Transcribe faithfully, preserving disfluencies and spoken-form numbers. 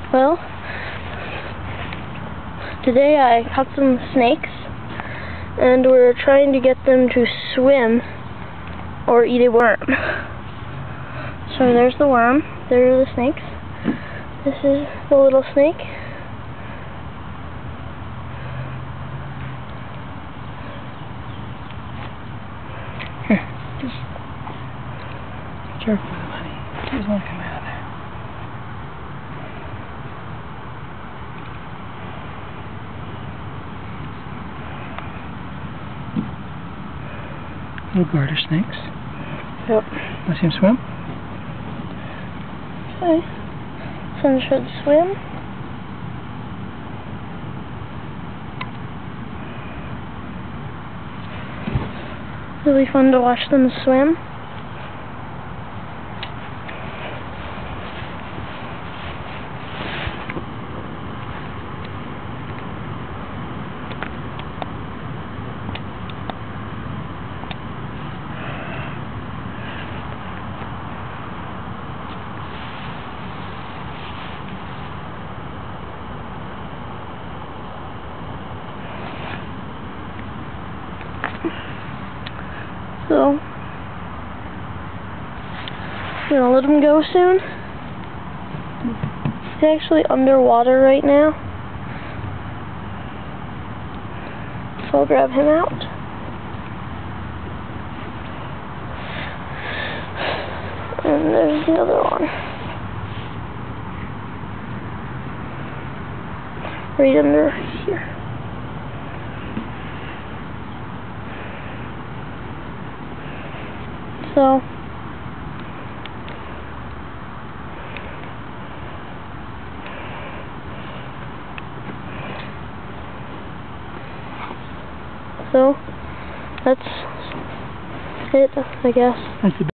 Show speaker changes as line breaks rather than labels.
Well, today I caught some snakes, and we're trying to get them to swim or eat a worm. So there's the worm, there are the snakes. This is the little snake.
Here, just be careful with him, honey. He doesn't want to come out of there. Little garter snakes.
Yep.
Want to see him swim?
Okay. Some should swim. Really fun to watch them swim. So, I'm gonna let him go soon. He's actually underwater right now, so I'll grab him out. And there's the other one. Right under here. So, so that's it, I guess.
That's the